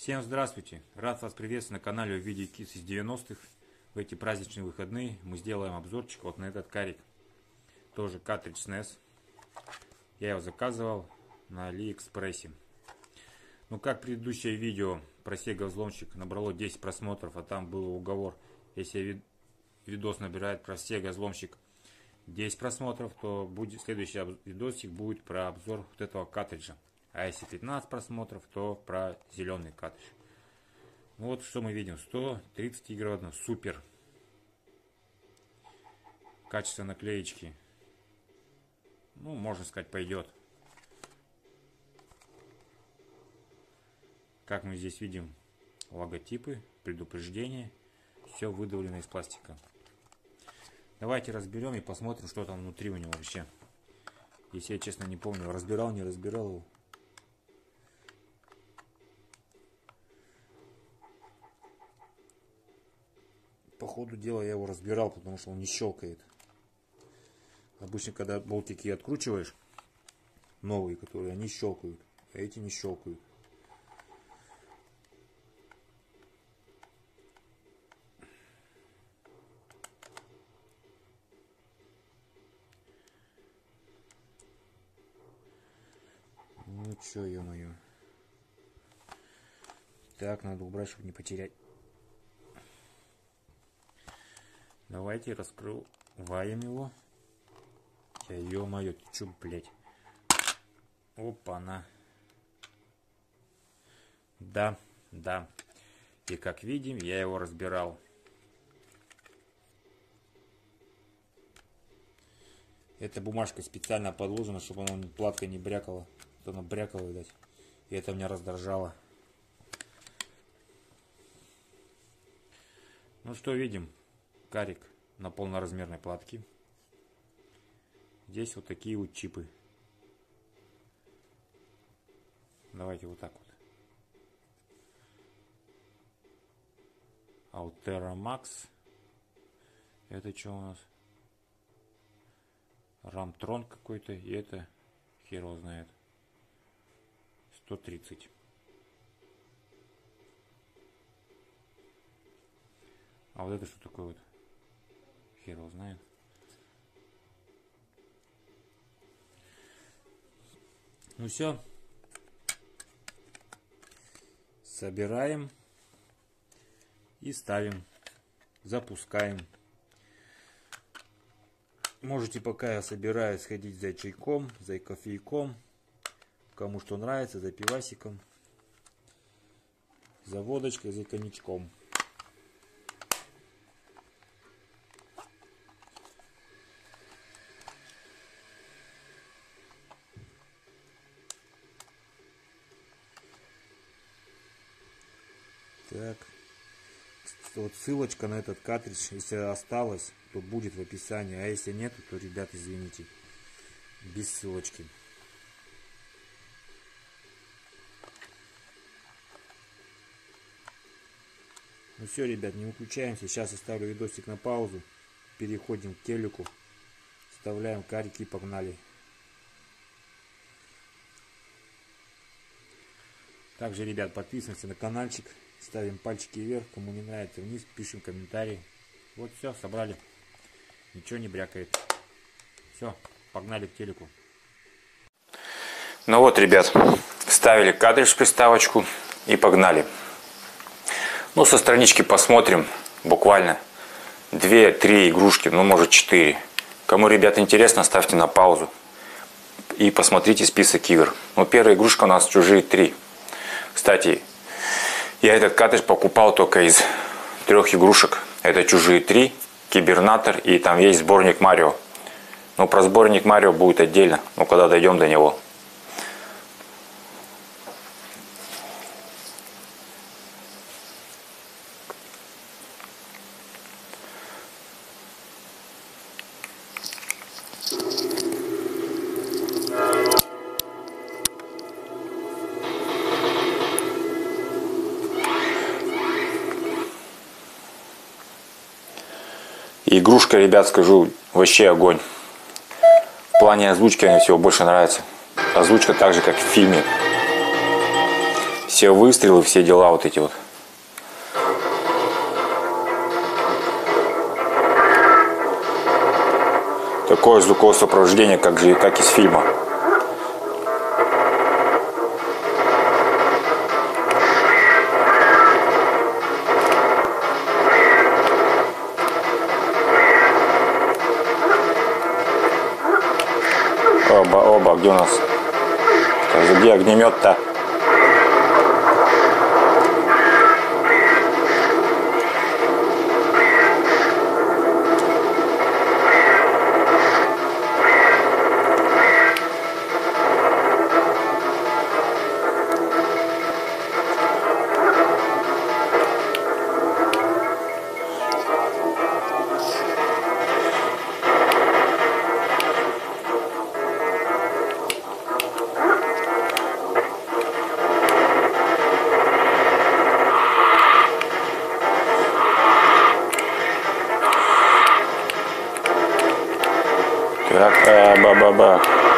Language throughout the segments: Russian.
Всем здравствуйте! Рад вас приветствовать на канале Video Kids из 90-х. В эти праздничные выходные мы сделаем обзорчик вот на этот карик. Тоже картридж SNES. Я его заказывал на Алиэкспрессе. Ну, как предыдущее видео про Sega взломщик набрало 10 просмотров, а там был уговор, если видос набирает про Sega взломщик 10 просмотров, то будет следующий видосик будет про обзор вот этого картриджа. А если 15 просмотров, то про зеленый картридж. Ну вот что мы видим. 130 игр в одном. Супер. Качество наклеечки. Ну, можно сказать, пойдет. Как мы здесь видим, логотипы, предупреждения. Все выдавлено из пластика. Давайте разберем и посмотрим, что там внутри у него вообще. Если я честно не помню, разбирал, не разбирал его. По ходу дела я его разбирал, потому что он не щелкает. Обычно, когда болтики откручиваешь, новые, которые, они щелкают, а эти не щелкают. Ну чё, ё-моё. Так, надо убрать, чтобы не потерять. Давайте раскрываем его. Ё-моё, ты чё, блядь? Опа-на. Да. И как видим, я его разбирал. Эта бумажка специально подложена, чтобы она платкой не брякала. То она брякала, видать. И это меня раздражало. Ну что видим? Карик на полноразмерной платке. Здесь вот такие вот чипы. Давайте вот так вот. Altera Max. Это что у нас? Рамтрон какой-то. И это хер его знает. 130. А вот это что такое вот? Хер его знает. Ну все. Собираем. И ставим. Запускаем. Можете, пока я собираю, сходить за чайком, за кофейком. Кому что нравится, за пивасиком. За водочкой, за коньячком. Так, вот ссылочка на этот картридж, если осталась, то будет в описании, а если нет, то, ребят, извините, без ссылочки. Ну все, ребят, не выключаемся, сейчас оставлю видосик на паузу, переходим к телеку, вставляем карики и погнали. Также, ребят, подписываемся на каналчик. Ставим пальчики вверх, кому не нравится, вниз, пишем комментарии. Вот все, собрали. Ничего не брякает. Все, погнали к телеку. Ну вот, ребят, вставили картридж в приставочку и погнали. Ну, со странички посмотрим. Буквально 2-3 игрушки, ну, может 4. Кому, ребят, интересно, ставьте на паузу. И посмотрите список игр. Ну, первая игрушка у нас «Чужие 3». Кстати, я этот картридж покупал только из 3 игрушек. Это «Чужие 3», «Кибернатор» и там есть сборник Марио. Но про сборник Марио будет отдельно, ну, когда дойдем до него. Игрушка, ребят, скажу, вообще огонь. В плане озвучки мне всего больше нравится. Озвучка так же, как в фильме. все выстрелы, все дела вот эти вот. Такое звуковое сопровождение, как из фильма. Оба, где у нас? Где огнемет-то? Так,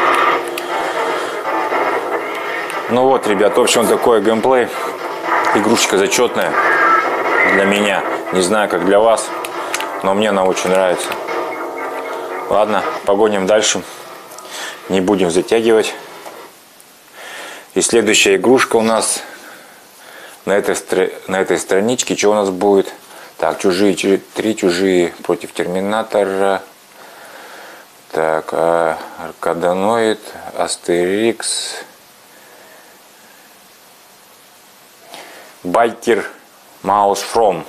ну вот, ребят, в общем, такой геймплей. Игрушечка зачетная для меня. Не знаю, как для вас, но мне она очень нравится. Ладно, погоним дальше. Не будем затягивать. И следующая игрушка у нас на этой страничке. Что у нас будет? Так, три чужие против Терминатора. Так, Аркадоноид, Астерикс, Байкер, Маус Фром,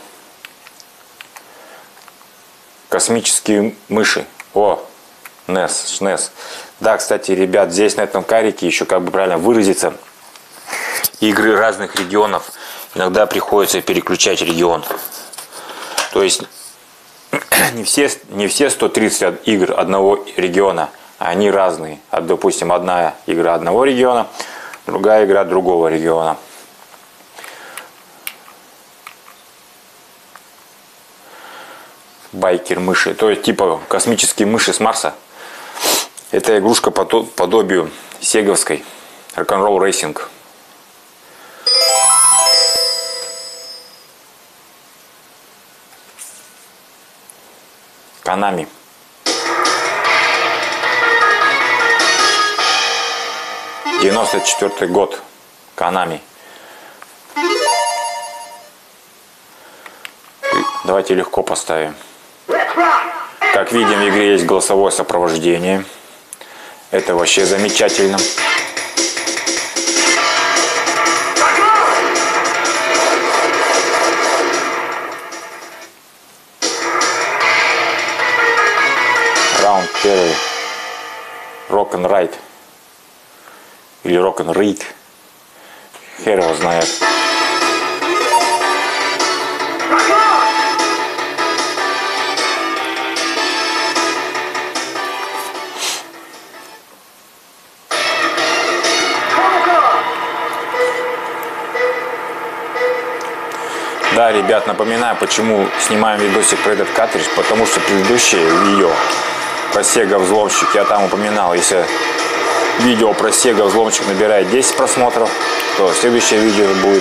космические мыши. О, SNES. Да, кстати, ребят, здесь на этом карике еще, как бы правильно выразиться, игры разных регионов. Иногда приходится переключать регион. То есть не все 130 игр одного региона, а они разные. Допустим, одна игра одного региона, другая игра другого региона. Байкер мыши, то есть типа космические мыши с Марса. Это игрушка по подобию сеговской Rock'n'Roll Racing. Konami. '94 год. Konami. Давайте легко поставим. Как видим, в игре есть голосовое сопровождение. Это вообще замечательно. Раунд первый. Rock and Ride. Или Rock and Read. Хер его знает. Да, ребят, напоминаю, почему снимаем видосик про этот картридж, потому что предыдущее видео про Sega взломщик я там упоминал. Если видео про Sega взломщик набирает 10 просмотров, то следующее видео будет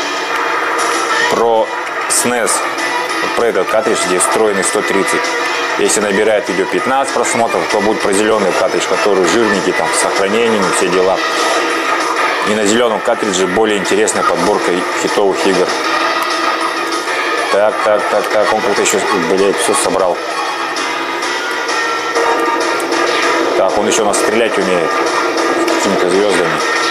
про SNES, про этот картридж, где встроенный 130. Если набирает видео 15 просмотров, то будет про зеленый картридж, который жирненький, там, с сохранением, все дела. И на зеленом картридже более интересная подборка хитовых игр. Так, он как-то еще, блядь, все собрал. Так, он еще нас стрелять умеет. С какими-то звездами.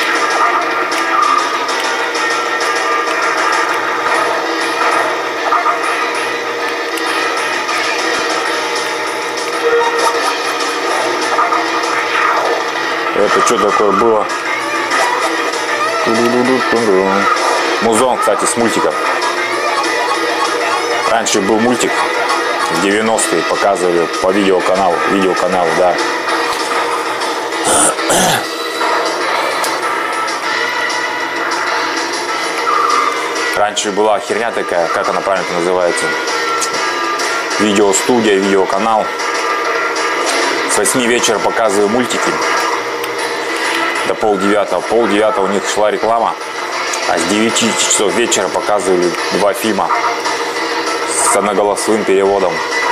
Это что такое было? Музон, кстати, с мультиком. Раньше был мультик, в 90-е показывали по видеоканалу, да. Раньше была херня такая, как она правильно называется, видеостудия, видеоканал. С 8 вечера показывали мультики до полдевятого. Полдевятого у них шла реклама А с 9 часов вечера показывали 2 фильма с одноголосым переводом.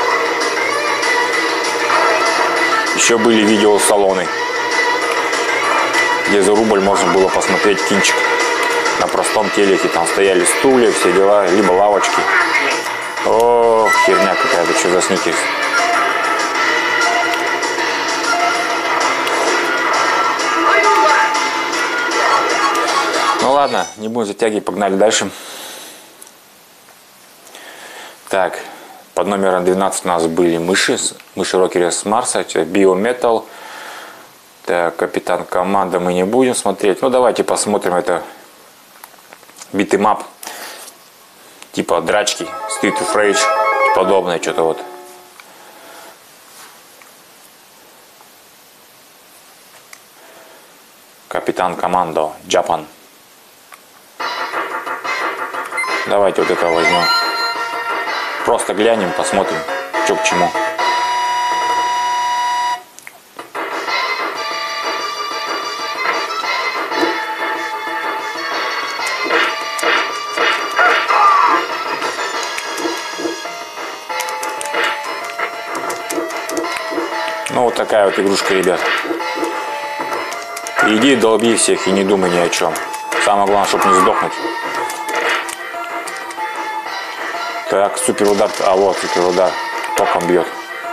Еще были видеосалоны, где за рубль можно было посмотреть кинчик на простом телеке. Там стояли стулья, все дела, либо лавочки. О, херня какая-то, что за сникерс. Ну ладно, не будем затягивать, погнали дальше. Так, под номером 12 у нас были мыши-рокеры с Марса, Биометал. Так, Капитан Команда мы не будем смотреть. Ну давайте посмотрим, это битэмап, типа драчки, Street of Rage, подобное что-то вот. Капитан Командо, Japan. Давайте вот это возьмем. Просто глянем, посмотрим, что к чему. Ну вот такая вот игрушка, ребят. Иди долби всех и не думай ни о чем. Самое главное, чтобы не сдохнуть. Так, супер удар. А вот супер удар. Током бьет.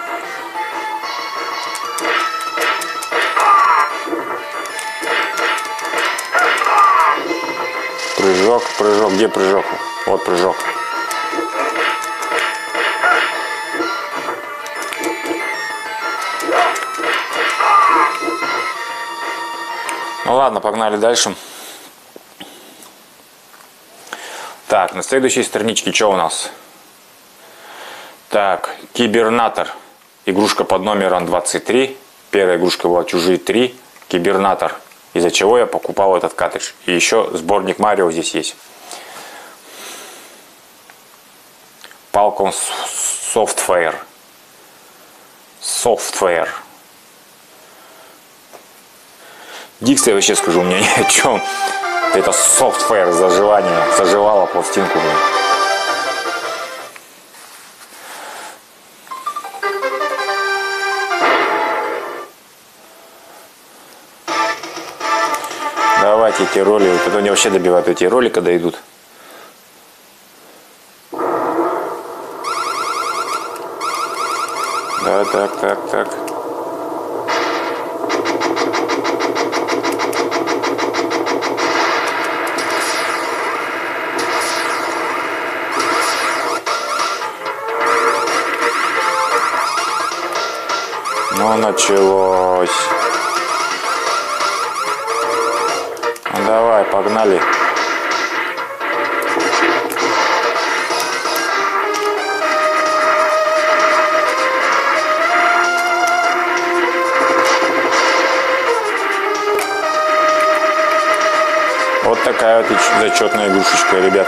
Прыжок, прыжок. Где прыжок? Вот прыжок. Ну ладно, погнали дальше. Так, на следующей страничке что у нас? Так, Кибернатор. Игрушка под номером 23. Первая игрушка была Чужие 3. Кибернатор. Из-за чего я покупал этот картридж. И еще сборник Марио здесь есть. Falcon Software. Дикция, вообще скажу, у меня ни о чем. Это софтвер заживания. Заживала пластинку. Давайте эти роли. Потом мне вообще добивают эти роли, когда идут. Да, так. Ну, началось. Ну, давай, погнали. Вот такая вот зачетная игрушечка, ребят.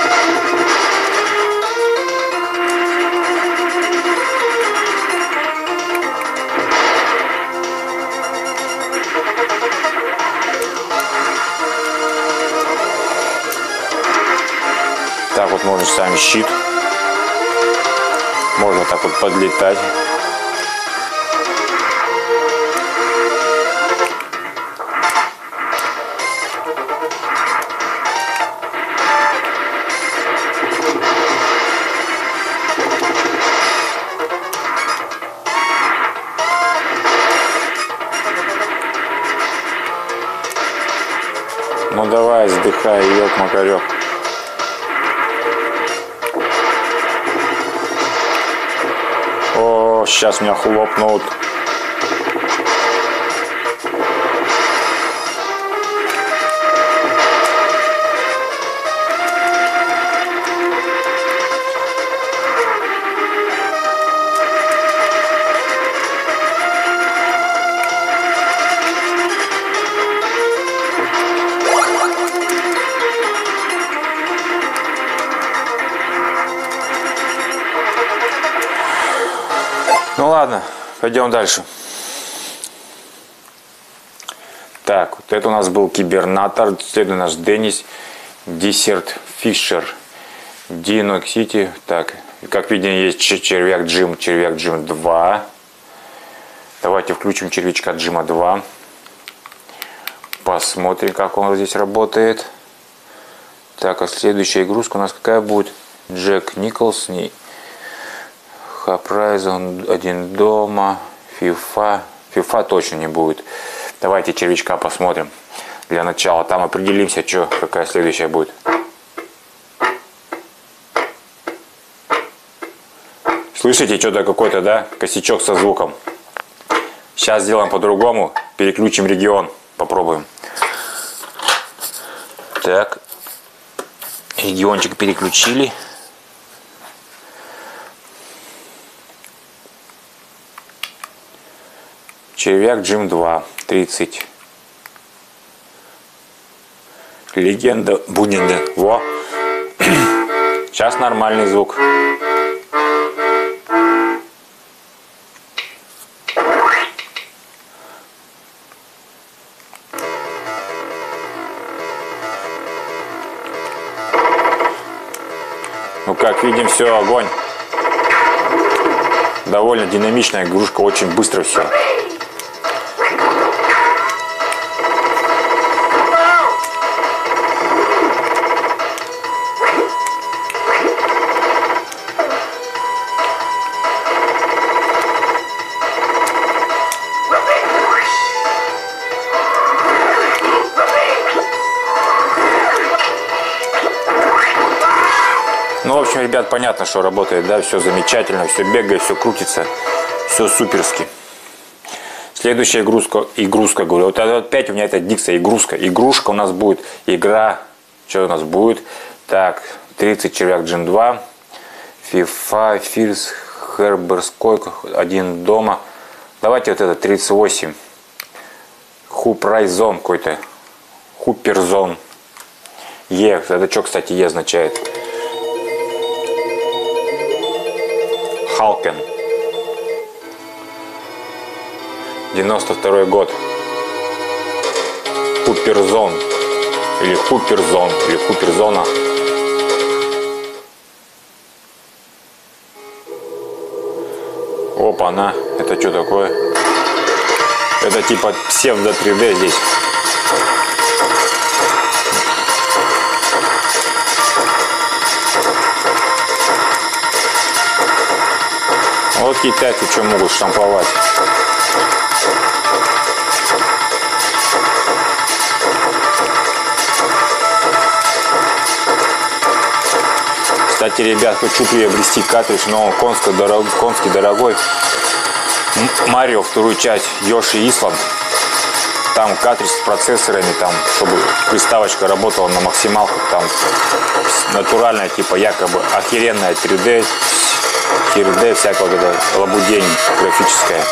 Так вот можно сам щит. Можно так вот подлетать. Ну давай, вздыхай, ёк-макарёк. О, сейчас меня хлопнут. Ну ладно, пойдем дальше. Так, вот это у нас был Кибернатор, следует наш Денис. Десерт Фишер. Динок Сити. Так, как видно, есть червяк Джим 2. Давайте включим червячка Джима 2. Посмотрим, как он здесь работает. Так, а следующая игрушка у нас какая будет? Джек Николсон. Хапрайзон, один дома. FIFA. FIFA точно не будет. Давайте червячка посмотрим. Для начала там определимся, какая следующая будет. Слышите, что-то какой-то, да? Косячок со звуком. Сейчас сделаем по-другому. Переключим регион. Попробуем. Так. Региончик переключили. Червяк Джим 2. 30. Легенда Бунинда. Во. Сейчас нормальный звук. Ну, как видим, все, огонь. Довольно динамичная игрушка, очень быстро все. Ну, в общем, ребят, понятно, что работает, да, все замечательно, все бегает, все крутится, все суперски. Следующая игрушка, говорю, вот опять у меня это дикция, игрушка у нас будет, игра, что у нас будет, так, 30 червяк Джим 2, FIFA, Фирс, Херберской, один дома, давайте вот это 38, Хупрайзон какой-то, Хуперзон, Е, это что, кстати, Е означает? Халкен. 92 год. Хуперзон. Или Хуперзона. Опа-на. Это что такое? Это типа псевдо 3D здесь. Вот китайцы что могут штамповать. Кстати, ребят, хочу приобрести картридж, но он конский дорогой. Марио, вторую часть, Йоши Исланд. Там картридж с процессорами, там, чтобы приставочка работала на максималках, там натуральная, типа якобы охеренная 3D. Всякое вот это лабудень графическое.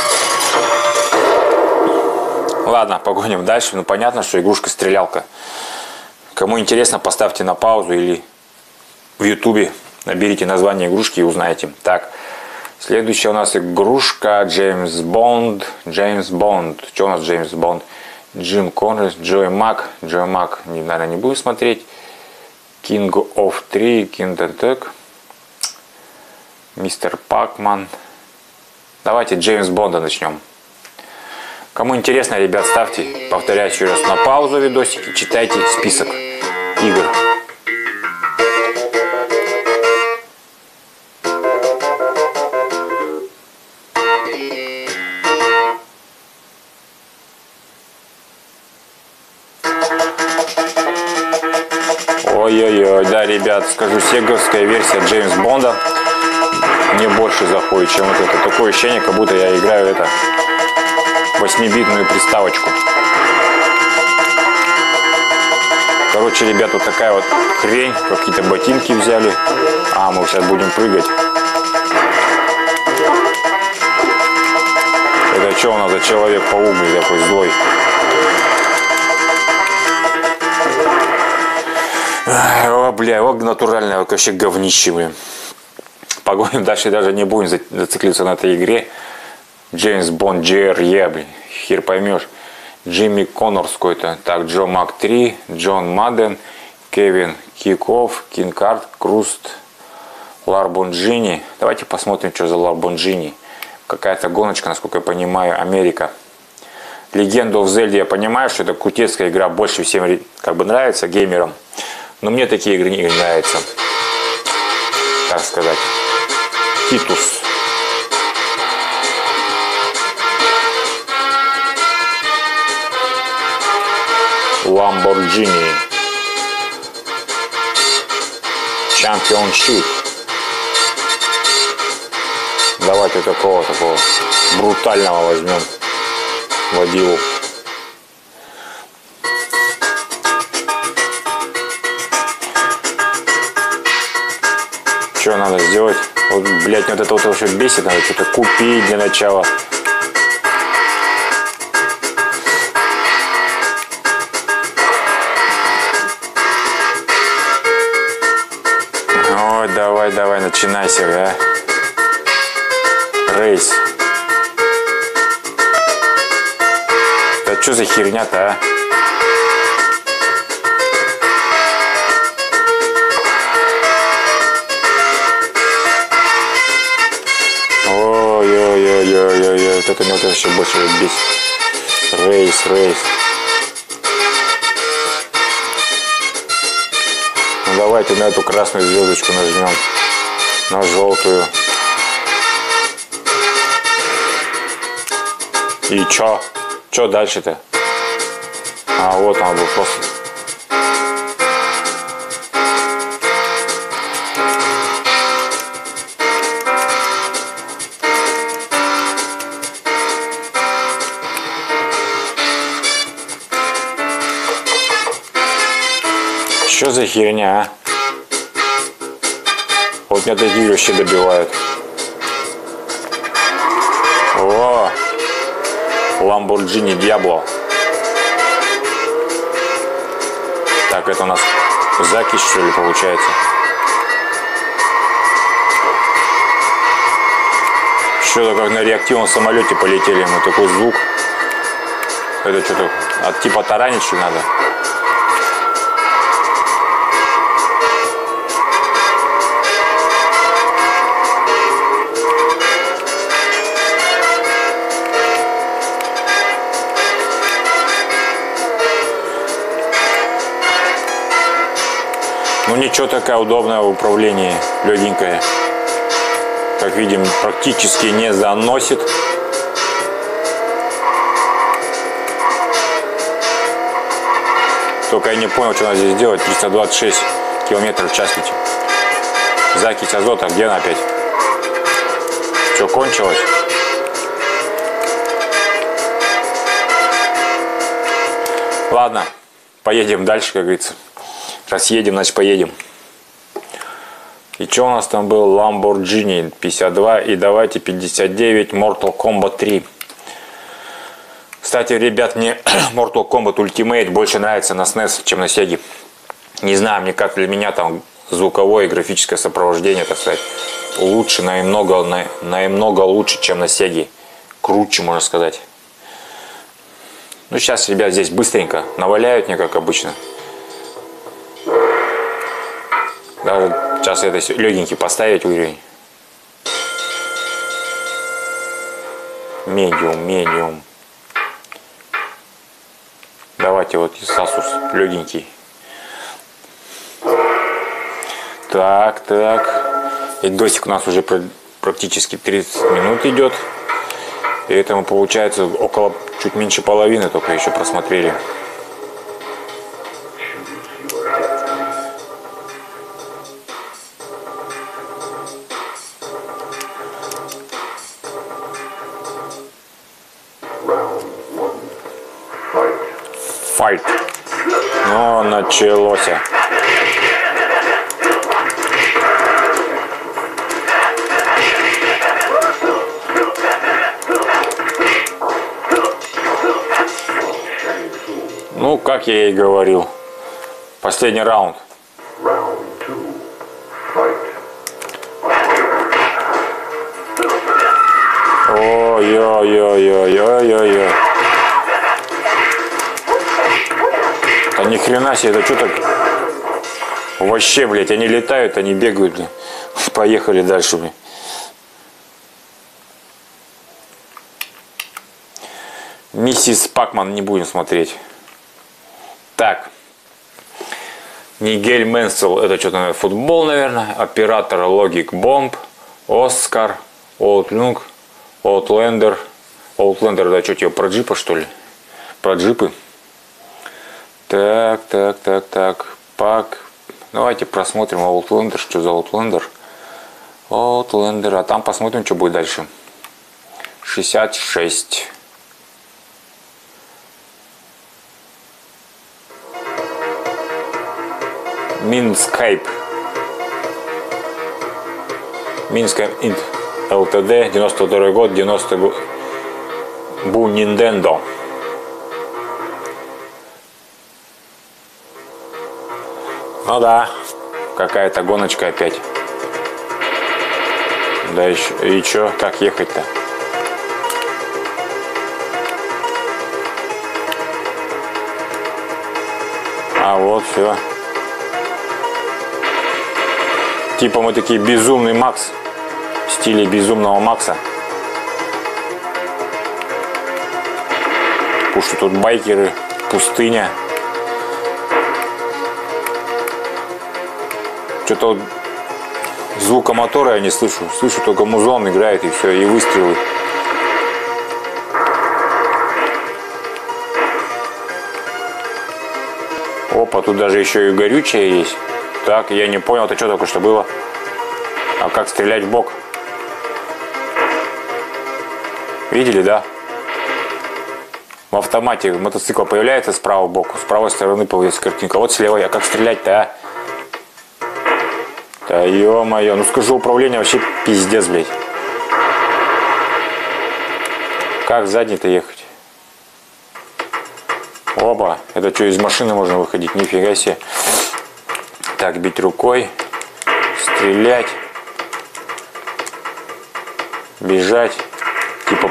Ладно, погоним дальше. Ну, понятно, что игрушка-стрелялка. Кому интересно, поставьте на паузу или в ютубе наберите название игрушки и узнаете. Так, следующая у нас игрушка Джеймс Бонд. Что у нас Джеймс Бонд? Джим Коннорс, Джой Мак. Наверное, не буду смотреть. King of 3, Киндентек. Мистер Пакман. Давайте Джеймс Бонда начнем. Кому интересно, ребят, ставьте, повторяю еще раз, на паузу видосик и читайте список игр. Ой-ой-ой, да, ребят, скажу, сеговская версия Джеймс Бонда мне больше заходит, чем вот это. Такое ощущение, как будто я играю это 8-битную приставочку. Короче, ребят, вот такая вот хрень. Какие-то ботинки взяли. А, мы сейчас будем прыгать. Это что у нас за человек-паук такой злой? О, бля, вот натуральное вообще говнище, блин. Погоним дальше, даже не будем зациклиться на этой игре. Джеймс Бонд GR, блин, хер поймешь. Джимми Коннорс какой-то. Так, Джо Мак 3, Джон Мадден, Кевин Киков, Кинкард, Круст, Lamborghini. Давайте посмотрим, что за Lamborghini. Какая-то гоночка, насколько я понимаю, Америка. Legend of Zelda, я понимаю, что это крутецкая игра, больше всем как бы нравится геймерам. Но мне такие игры не нравятся. Так сказать. Титус. Lamborghini. Championship. Давайте такого брутального возьмем водилу. Что надо сделать? Вот, блядь, вот это вот вообще бесит, надо что-то купить для начала. Ой, давай, начинайся, да? Рейс. Да что за херня-то, а? Ой-ой-ой-ой-ой, вот это меня вот еще больше бесит. Рейс. Ну давайте на эту красную звездочку нажмем. На желтую. И чё? Чё дальше-то? А вот он был просто. Что за херня, а? Вот меня такие вообще добивают. О! Lamborghini Diablo. Так, это у нас закись, что ли, получается? Что-то как на реактивном самолете полетели мы, такой звук. Это что-то от типа таранить, что ли, надо? Ну ничего, такая удобное управление, легенькое. Как видим, практически не заносит. Только я не понял, что надо здесь делать. 326 километров в час ведь. Закись азота, где она опять? Что, кончилось? Ладно, поедем дальше, как говорится. Раз едем, значит поедем. И что у нас там был? Lamborghini 52 и давайте 59 Mortal Kombat 3. Кстати, ребят, мне Mortal Kombat Ultimate больше нравится на SNES, чем на Sega. Не знаю, мне как для меня там звуковое и графическое сопровождение, так сказать, лучше, намного лучше, чем на Sega. Круче, можно сказать. Ну, сейчас, ребят, здесь быстренько наваляют мне, как обычно. Даже сейчас это легенький поставить уровень. Медиум. Давайте вот Asus легенький. Так. И досик у нас уже практически 30 минут идет. И это мы, получается, около чуть меньше половины только еще просмотрели. Файт. Ну, началось. Ну, как я и говорил. Последний раунд. Ой-ой-ой-ой-ой-ой-ой. Да ни хрена себе, это что так? Вообще, блядь, они летают, они бегают, блядь. Поехали дальше, блядь. Миссис Пакман не будем смотреть. Так. Нигель Менсел, это что-то футбол, наверное. Оператор Логик Бомб. Оскар. Outlung. Outlander. Outlander, да, что-то про джипа, что ли? Про джипы. Так. Пак. Давайте просмотрим Outlander. Что за Outlander? Outlander. А там посмотрим, что будет дальше. 66. Минскайп. Минскайп Инт. ЛТД. 92 год. 90 год. Бу Ниндендо. Ну да. Какая-то гоночка опять. Да еще. И чё? Как ехать-то? А вот все. Типа мы такие безумный Макс. В стиле безумного Макса. Потому что тут байкеры, пустыня. Что-то вот звука мотора я не слышу. Слышу только музон играет и все, и выстрелы. Опа, тут даже еще и горючее есть. Так, я не понял, это что только что было? А как стрелять в бок? Видели, да? В автомате мотоцикл появляется справа боку, с правой стороны появляется картинка. Вот слева я. Как стрелять-то, а? Да ё-моё, ну скажу, управление вообще пиздец, блядь. Как задней-то ехать? Оба, это что, из машины можно выходить? Нифига себе. Так, бить рукой, стрелять, бежать, типа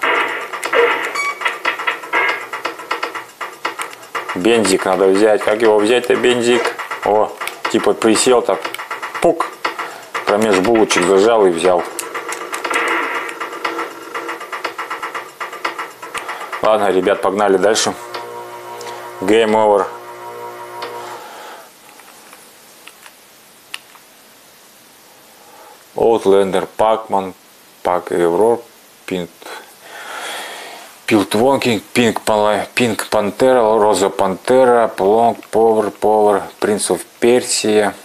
Бензик надо взять. Как его взять-то, бензик? О, типа присел так, пук, промеж булочек зажал и взял. Ладно, ребят, погнали дальше. Game over. Outlander, Пакман, Пак Евро, Пилтвонкинг, Пинк Пантера, Роза Пантера, Плонг, Повер, Принц оф Персия.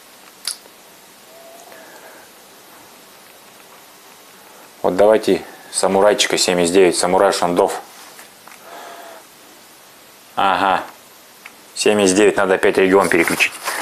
Вот давайте самурайчика 79, самурай Шандов. Ага, 79, надо опять регион переключить.